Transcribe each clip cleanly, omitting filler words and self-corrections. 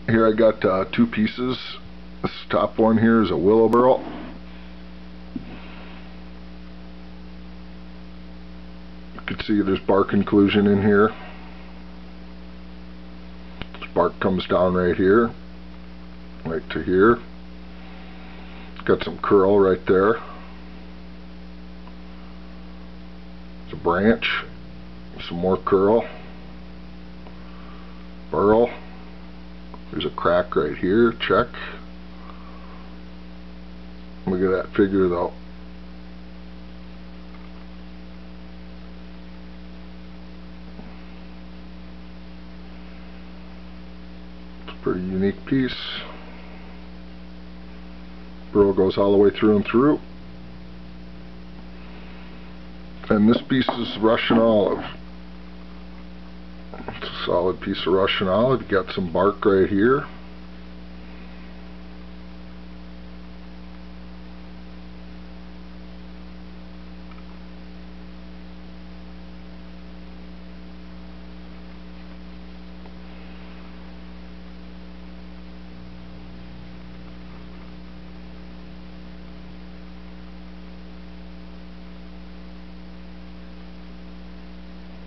Here I got two pieces. This top one here is a willow burl. You can see there's bark inclusion in here. This bark comes down right here, right to here. Got some curl right there. There's a branch, some more curl, burl. There's a crack right here, check. Look at that figure though. It's a pretty unique piece. Burl goes all the way through and through. And this piece is Russian olive. It's a solid piece of Russian olive. You got some bark right here.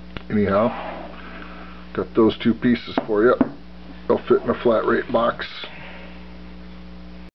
Anyhow, got those two pieces for you. They'll fit in a flat rate box.